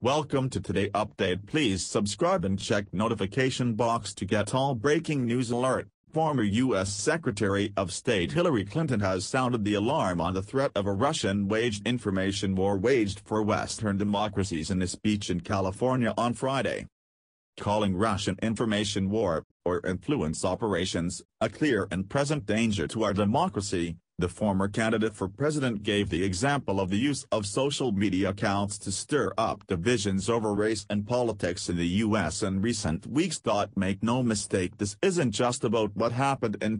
Welcome to Today Update. Please subscribe and check notification box to get all breaking news alert. Former U.S. Secretary of State Hillary Clinton has sounded the alarm on the threat of a Russian-waged information war waged for Western democracies in a speech in California on Friday. Calling Russian information war, or influence operations, a clear and present danger to our democracy, the former candidate for president gave the example of the use of social media accounts to stir up divisions over race and politics in the U.S. in recent weeks. Make no mistake, this isn't just about what happened in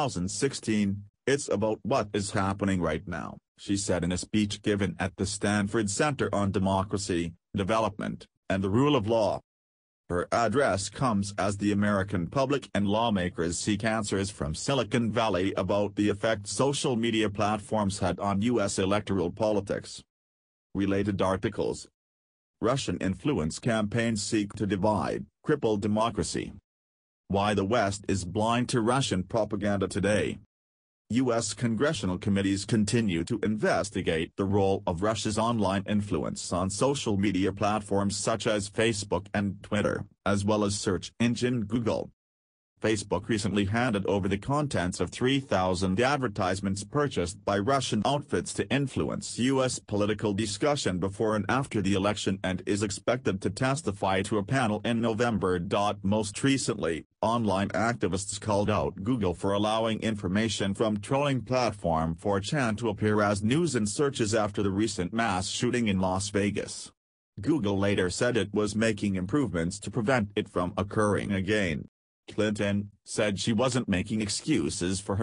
2016, it's about what is happening right now, she said in a speech given at the Stanford Center on Democracy, Development, and the Rule of Law. Her address comes as the American public and lawmakers seek answers from Silicon Valley about the effect social media platforms had on U.S. electoral politics. Related articles. Russian influence campaigns seek to divide, cripple democracy. Why the West is blind to Russian propaganda today. U.S. congressional committees continue to investigate the role of Russia's online influence on social media platforms such as Facebook and Twitter, as well as search engine Google. Facebook recently handed over the contents of 3,000 advertisements purchased by Russian outfits to influence U.S. political discussion before and after the election and is expected to testify to a panel in November. Most recently, online activists called out Google for allowing information from trolling platform 4chan to appear as news in searches after the recent mass shooting in Las Vegas. Google later said it was making improvements to prevent it from occurring again. Clinton said she wasn't making excuses for her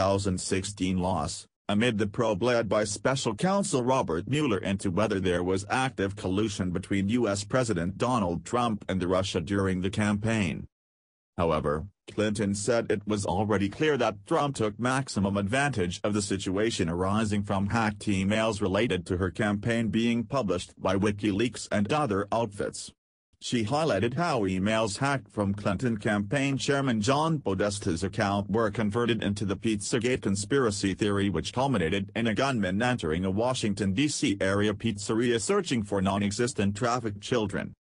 2016 loss, amid the probe led by special counsel Robert Mueller into whether there was active collusion between U.S. President Donald Trump and Russia during the campaign. However, Clinton said it was already clear that Trump took maximum advantage of the situation arising from hacked emails related to her campaign being published by WikiLeaks and other outfits. She highlighted how emails hacked from Clinton campaign chairman John Podesta's account were converted into the Pizzagate conspiracy theory, which culminated in a gunman entering a Washington, D.C. area pizzeria searching for non-existent trafficked children.